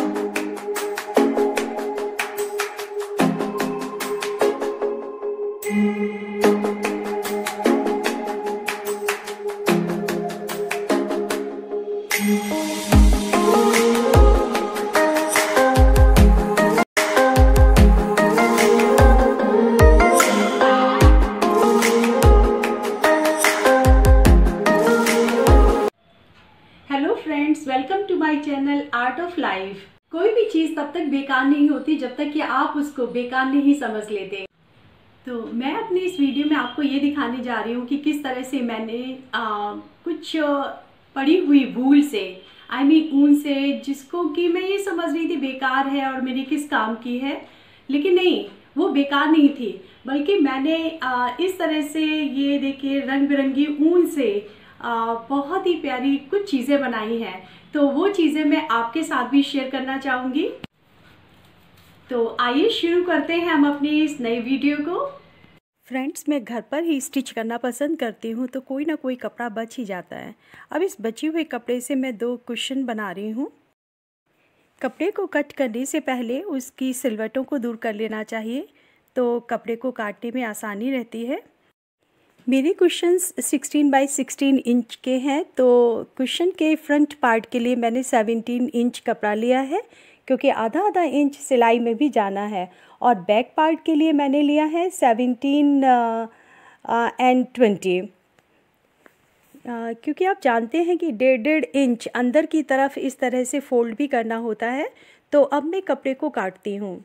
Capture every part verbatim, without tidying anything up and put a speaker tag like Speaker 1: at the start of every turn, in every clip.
Speaker 1: Welcome to my channel art of life. कोई भी चीज़ तब तक बेकार नहीं होती जब तक कि आप उसको बेकार नहीं समझ लेते। तो मैं अपनी इस वीडियो में आपको ये दिखाने जा रही हूँ कि किस तरह से मैंने आ, कुछ पड़ी हुई वूल से, आई मीन ऊन से, जिसको कि मैं ये समझ रही थी बेकार है और मेरी किस काम की है, लेकिन नहीं, वो बेकार नहीं थी, बल्कि मैंने आ, इस तरह से ये देखिए रंग बिरंगी ऊन से आ, बहुत ही प्यारी कुछ चीज़ें बनाई हैं। तो वो चीज़ें मैं आपके साथ भी शेयर करना चाहूँगी। तो आइए शुरू करते हैं हम अपनी इस नई वीडियो को। फ्रेंड्स, मैं घर पर ही स्टिच करना पसंद करती हूँ, तो कोई ना कोई कपड़ा बच ही जाता है। अब इस बचे हुए कपड़े से मैं दो कुशन बना रही हूँ। कपड़े को कट करने से पहले उसकी सिलवटों को दूर कर लेना चाहिए, तो कपड़े को काटने में आसानी रहती है। मेरे cushions sixteen by sixteen inch के हैं, तो कुशन के फ्रंट पार्ट के लिए मैंने सेवनटीन इंच कपड़ा लिया है, क्योंकि आधा आधा इंच सिलाई में भी जाना है। और बैक पार्ट के लिए मैंने लिया है सेवनटीन एंड ट्वेंटी, क्योंकि आप जानते हैं कि डेढ़ डेढ़ इंच अंदर की तरफ इस तरह से फोल्ड भी करना होता है। तो अब मैं कपड़े को काटती हूँ।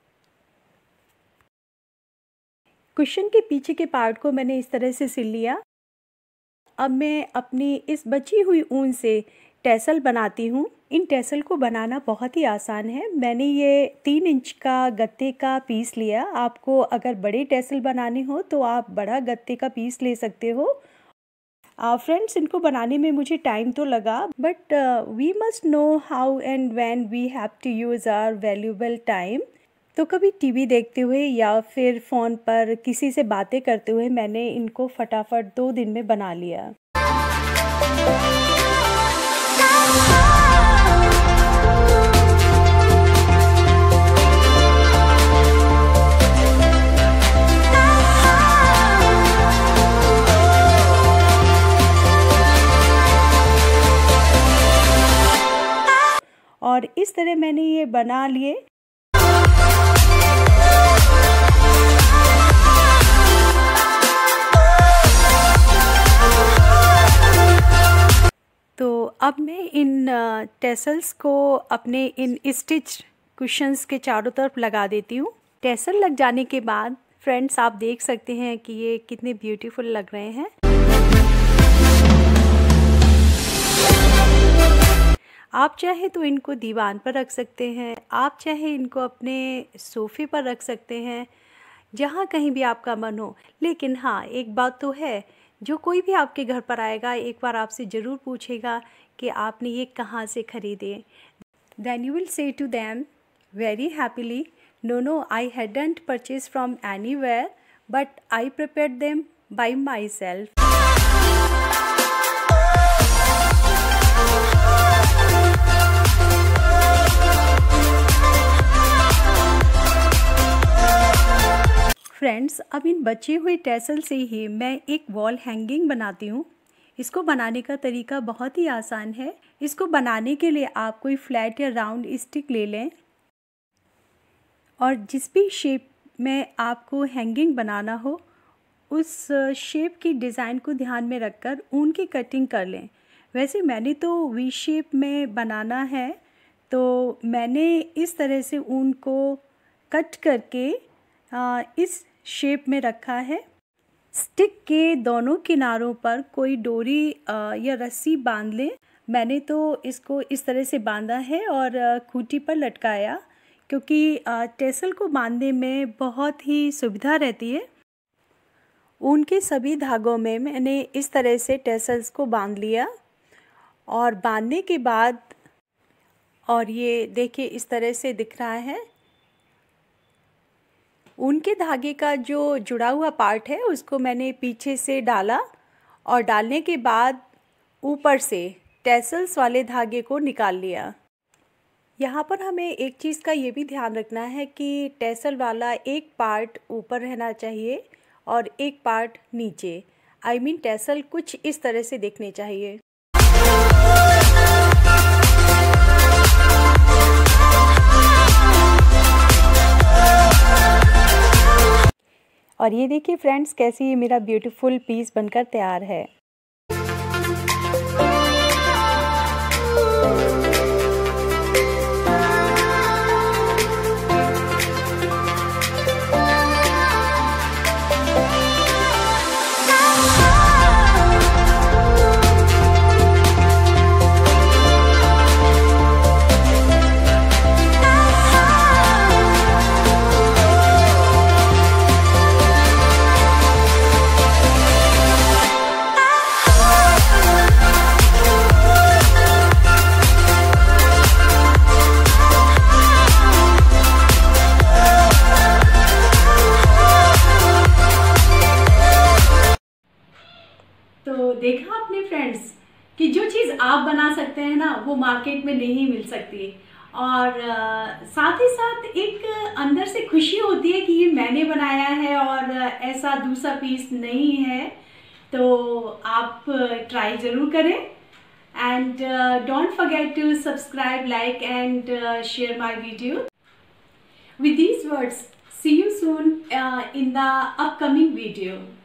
Speaker 1: कुशन के पीछे के पार्ट को मैंने इस तरह से सिल लिया। अब मैं अपनी इस बची हुई ऊन से टैसल बनाती हूँ। इन टैसल को बनाना बहुत ही आसान है। मैंने ये तीन इंच का गत्ते का पीस लिया। आपको अगर बड़े टैसल बनाने हो तो आप बड़ा गत्ते का पीस ले सकते हो। फ्रेंड्स, इनको बनाने में मुझे टाइम तो लगा, but we must know how and when we have to use our valuable time. तो कभी टीवी देखते हुए या फिर फ़ोन पर किसी से बातें करते हुए मैंने इनको फटाफट दो दिन में बना लिया। और इस तरह मैंने ये बना लिए। तो अब मैं इन टैसल्स को अपने इन स्टिच कुशन्स के चारों तरफ लगा देती हूँ। टैसल लग जाने के बाद फ्रेंड्स, आप देख सकते हैं कि ये कितने ब्यूटीफुल लग रहे हैं। आप चाहे तो इनको दीवान पर रख सकते हैं, आप चाहे इनको अपने सोफ़े पर रख सकते हैं, जहाँ कहीं भी आपका मन हो। लेकिन हाँ, एक बात तो है, जो कोई भी आपके घर पर आएगा एक बार आपसे ज़रूर पूछेगा कि आपने ये कहाँ से ख़रीदे। Then you will say to them very happily, no no I hadn't purchase from anywhere, but I prepared them by myself. Friends, अब इन बचे हुए टैसल से ही मैं एक वॉल हैंगिंग बनाती हूँ। इसको बनाने का तरीका बहुत ही आसान है। इसको बनाने के लिए आप कोई फ्लैट या राउंड स्टिक ले लें और जिस भी शेप में आपको हैंगिंग बनाना हो उस शेप की डिज़ाइन को ध्यान में रखकर ऊन की कटिंग कर लें। वैसे मैंने तो वी शेप में बनाना है, तो मैंने इस तरह से ऊन को कट करके आ, इस शेप में रखा है। स्टिक के दोनों किनारों पर कोई डोरी या रस्सी बांध लें। मैंने तो इसको इस तरह से बांधा है और खूंटी पर लटकाया, क्योंकि टैसल को बांधने में बहुत ही सुविधा रहती है। ऊन के सभी धागों में मैंने इस तरह से टैसल्स को बांध लिया और बांधने के बाद, और ये देखिए इस तरह से दिख रहा है। ऊन के धागे का जो जुड़ा हुआ पार्ट है उसको मैंने पीछे से डाला और डालने के बाद ऊपर से टैसल्स वाले धागे को निकाल लिया। यहाँ पर हमें एक चीज़ का ये भी ध्यान रखना है कि टैसल वाला एक पार्ट ऊपर रहना चाहिए और एक पार्ट नीचे। आई मीन टैसल कुछ इस तरह से दिखने चाहिए। और ये देखिए फ्रेंड्स, कैसी ये मेरा ब्यूटीफुल पीस बनकर तैयार है। तो देखा आपने फ्रेंड्स कि जो चीज़ आप बना सकते हैं ना, वो मार्केट में नहीं मिल सकती। और आ, साथ ही साथ एक अंदर से खुशी होती है कि ये मैंने बनाया है और ऐसा दूसरा पीस नहीं है। तो आप ट्राई ज़रूर करें। And don't forget to subscribe, like and share my video. With these words, see you soon uh, in the upcoming video.